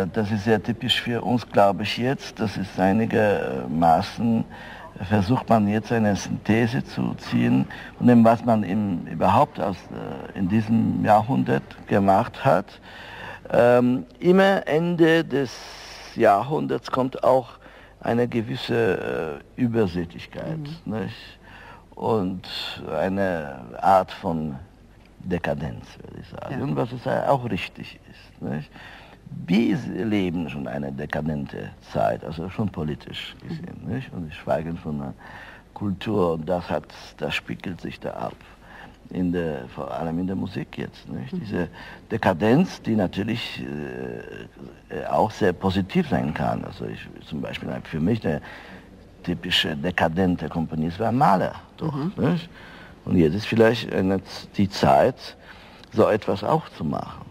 das ist sehr typisch für uns, glaube ich jetzt. Das ist einigermaßen, versucht man jetzt eine Synthese zu ziehen von dem, was man überhaupt in diesem Jahrhundert gemacht hat. Immer Ende des Jahrhunderts kommt auch eine gewisse Übersichtlichkeit, nicht? Und eine Art von Dekadenz, würde ich sagen, ja. Was es auch richtig ist. Nicht? Wir leben schon eine dekadente Zeit, also schon politisch gesehen, nicht? Und ich schweige von der Kultur, und das spiegelt sich da ab. Vor allem in der Musik jetzt. Nicht? Diese Dekadenz, die natürlich auch sehr positiv sein kann. Also zum Beispiel für mich der typische dekadente Komponist war Mahler. Doch, nicht? Und jetzt ist vielleicht die Zeit, so etwas auch zu machen.